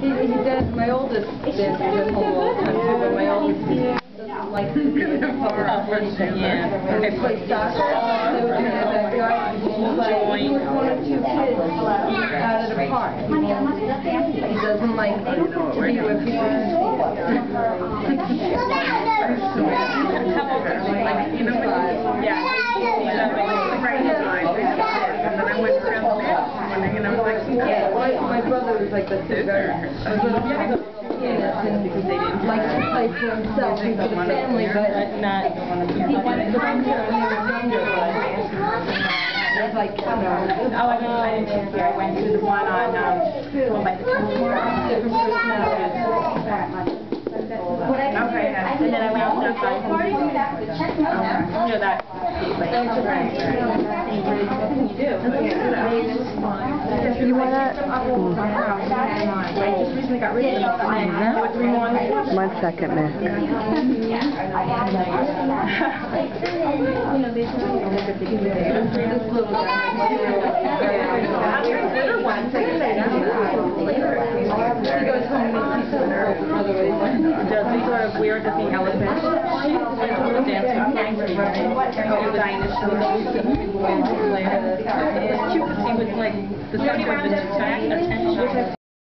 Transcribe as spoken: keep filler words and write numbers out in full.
He, he does. My oldest did the whole country, but my oldest doesn't like to do it for anything. Yeah. They play soccer. They would do it in the backyard. But he was one of two kids out of the park. He doesn't like to be with people. How old is he? Like, you know, when, yeah. Yeah, my, my brother was like the sister. I was little because they didn't like to play for himself and for the family, but not. He wanted to come here when he was younger. It was like, I don't know. Oh, I know. I didn't hear. I went to the one on, um, well, like the different personalities. Okay, yeah. And then I went out to that party. Oh, you know that. You want that? I just recently got rid of it. One second, miss. This little guy. He goes home and he's otherwise. Does he sort of weird to see elephants? It's cute to see with like the sunny attention.